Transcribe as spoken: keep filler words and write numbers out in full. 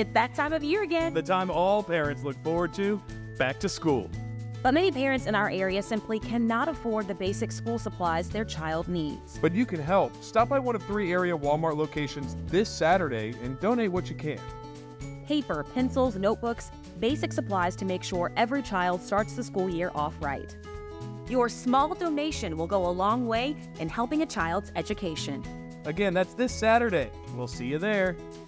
It's that time of year again. The time all parents look forward to, back to school. But many parents in our area simply cannot afford the basic school supplies their child needs. But you can help. Stop by one of three area Walmart locations this Saturday and donate what you can. Paper, pencils, notebooks, basic supplies to make sure every child starts the school year off right. Your small donation will go a long way in helping a child's education. Again, that's this Saturday. We'll see you there.